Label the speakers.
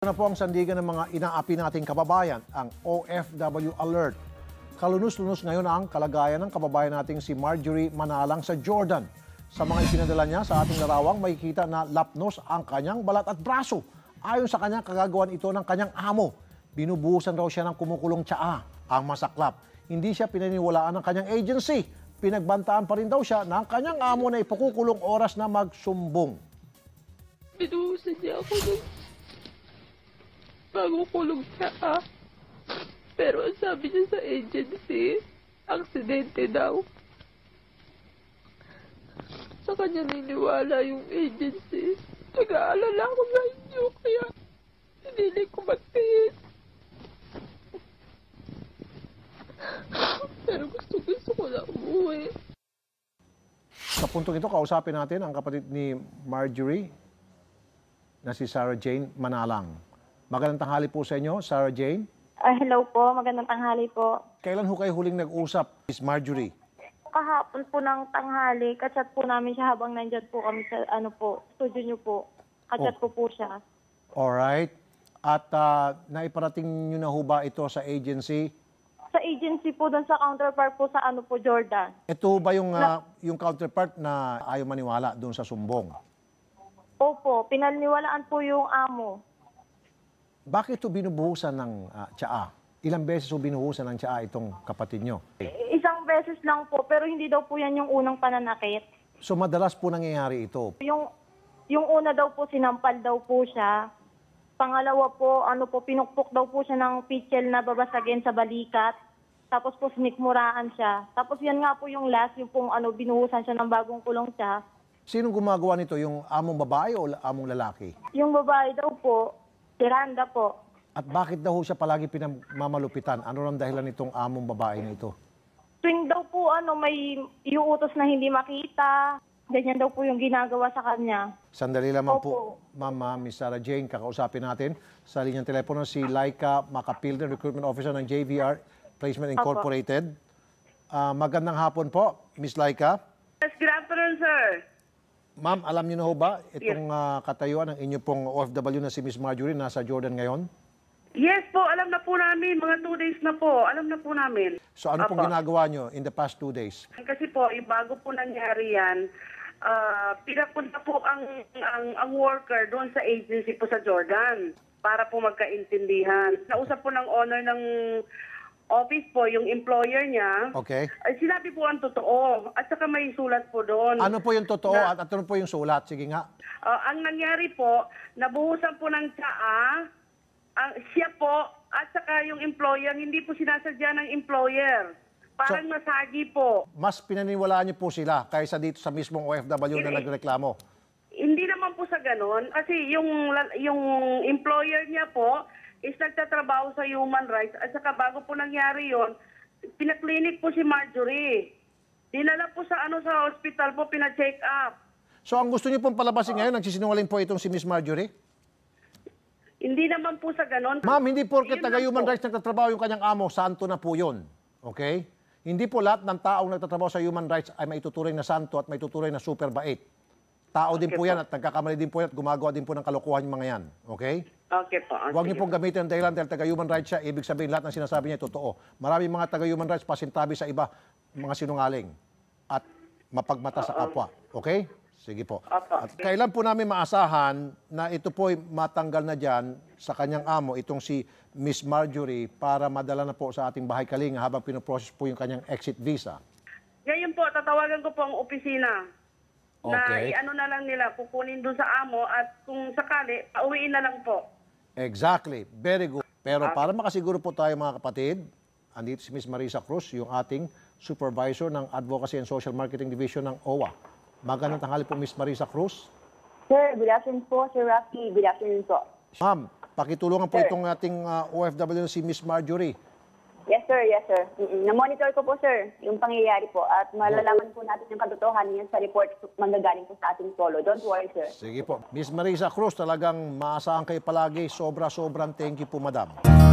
Speaker 1: Na po ang sandigan ng mga inaapi nating kababayan, ang OFW Alert. Kalunos-lunos ngayon ang kalagayan ng kababayan nating si Marjorie Manalang sa Jordan. Sa mga ipinadala niya sa ating larawang, makikita na lapnos ang kanyang balat at braso. Ayon sa kanya, kagagawan ito ng kanyang amo. Binubuhusan raw siya ng kumukulong tsaa. Ang masaklap, hindi siya pinaniniwalaan ng kanyang agency. Pinagbantaan pa rin daw siya ng kanyang amo na ipakukulong oras na magsumbong.
Speaker 2: Binuhusan niya ako ng bagong kulong tsaa. Pero ang sabi niya sa agency, aksidente daw. Sa kanya niniwala yung agency. Nag-aalala ako sa inyo, kaya hindi ko magtiis. Pero gusto ko na umuwi.
Speaker 1: Sa puntong ito, kausapin natin ang kapatid ni Marjorie na si Sarah Jane Manalang. Magandang tanghali po sa inyo, Sarah Jane.
Speaker 3: Hello po, magandang tanghali po.
Speaker 1: Kailan ho kayo huling nag-usap, Miss Marjorie?
Speaker 3: Kahapon po ng tanghali, kachat po namin siya habang nandyan po kami sa studio niyo po. Kachat ko po siya.
Speaker 1: Alright. At naiparating nyo na ho ba ito sa agency?
Speaker 3: Sa agency po, doon sa counterpart po sa Jordan.
Speaker 1: Ito ba yung counterpart na ayaw maniwala doon sa sumbong?
Speaker 3: Opo, pinaniwalaan po yung amo.
Speaker 1: Bakit ito binubuhusan ng tsaa? Ilang beses ito binuhusan ng tsaa itong kapatid nyo?
Speaker 3: Isang beses lang po, pero hindi daw po yan yung unang pananakit.
Speaker 1: So madalas po nangyayari ito?
Speaker 3: Yung una daw po, sinampal daw po siya. Pangalawa po, pinukpok daw po siya ng pitchel na babasagin sa balikat. Tapos po sinikmuraan siya. Tapos yan nga po yung last, yung pong binuhusan siya ng bagong kulong siya.
Speaker 1: Sinong gumagawa nito? Yung among babae o among lalaki?
Speaker 3: Yung babae daw po, si Randa po.
Speaker 1: At bakit daw siya palagi pinamamalupitan? Ano ang dahilan nitong among babae na ito?
Speaker 3: Tuwing daw po may iuutos na hindi makita. Ganyan daw po yung ginagawa sa kanya.
Speaker 1: Sandali lamang
Speaker 3: Opo.
Speaker 1: po, Ma'am Miss Sarah Jane, kakausapin natin sa linyang telepono si Laika Macapilden, Recruitment Officer ng JVR Placement Incorporated. Magandang hapon po, Miss Laika.
Speaker 4: Yes, good afternoon, sir.
Speaker 1: Ma'am, alam niyo na ho ba itong katayuan ng inyo pong OFW na si Miss Marjorie nasa Jordan ngayon?
Speaker 4: Yes po, alam na po namin. Mga 2 days na po. Alam na po namin.
Speaker 1: So ano pong ginagawa niyo in the past 2 days?
Speaker 4: Kasi po, bago po nangyari yan, pinapunta po ang worker doon sa agency po sa Jordan para po magkaintindihan. Nausap po ng owner ng office po, yung employer niya.
Speaker 1: Okay.
Speaker 4: Sinabi po ang totoo. At saka may sulat po doon.
Speaker 1: Ano po yung totoo at ano po yung sulat? Sige nga.
Speaker 4: Ang nangyari po, nabuhusan po ng tsaa, siya po, at saka yung employer, hindi po sinasadya ng employer. Parang masagi po.
Speaker 1: Mas pinaniniwalaan niyo po sila kaysa dito sa mismong OFW na nagreklamo?
Speaker 4: Hindi naman po sa ganon. Kasi yung employer niya po is nagtatrabaho sa human rights. At saka bago po nangyari yon, pinaklinik po si Marjorie. Dinala po sa hospital po, pina-check up.
Speaker 1: So ang gusto niyo pong palabasin ngayon, nagsisinungaling po itong si Miss Marjorie?
Speaker 4: Hindi naman po sa ganon.
Speaker 1: Ma'am, hindi porket
Speaker 4: Yun lang
Speaker 1: taga-human
Speaker 4: po.
Speaker 1: rights nagtatrabaho yung kanyang amo, santo na po yun. Okay? Hindi po lahat ng taong nagtatrabaho sa human rights ay maituturing na santo at maituturing na super bait. Tao din po yan at nagkakamali din po yan at gumagawa din po ng kalokohan yung mga yan. Okay?
Speaker 4: Okay po.
Speaker 1: Huwag niyo pong gamitin ang dahilan dahil taga-human rights siya, ibig sabihin lahat ng sinasabi niya ay totoo. Maraming mga taga-human rights pasintabi sa iba, mga sinungaling at mapagmata sa kapwa. Okay? Sige po. At kailan po namin maasahan na ito po ay matanggal na dyan sa kanyang amo, itong si Miss Marjorie, para madala na po sa ating bahay kalinga habang pinoprocess po yung kanyang exit visa?
Speaker 4: Ngayon po, tatawagan ko po ang opisina.
Speaker 1: Okay.
Speaker 4: Na na lang nila, kukunin doon sa amo at kung sakali, pauwiin na lang po.
Speaker 1: Exactly. Very good. Pero para makasiguro po tayo mga kapatid, andito si Miss Marisa Cruz, yung ating supervisor ng Advocacy and Social Marketing Division ng OWA. Magandang tanghali po, Miss Marisa Cruz.
Speaker 5: Sir, good afternoon po. Sir Rafi, good afternoon po.
Speaker 1: Ma'am, pakitulungan po itong ating OFW na si Miss Marjorie.
Speaker 5: Yes, sir. Yes, sir. Na-monitor ko po, sir, yung pangyayari po. At malalaman po natin yung katotohanan yan sa report manggagaling po sa ating solo. Don't worry, sir.
Speaker 1: Sige po. Miss Marisa Cruz, talagang maasahan kayo palagi. Sobrang thank you po, madam.